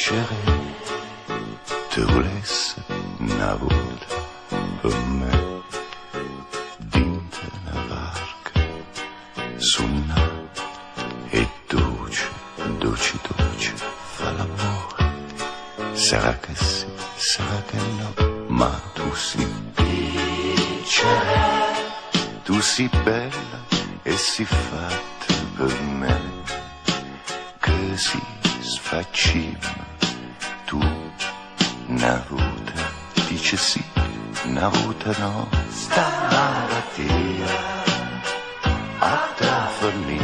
piacere te volesse una volta per me, vinta una barca su un mare e dolce, dolce, dolce fa l'amore. Sarà che sì, sarà che no, ma tu sei piacere, tu sei bella e sei fatta per me, che si sfaccima tu una volta dice sì, una volta no, sta malattia a te fornire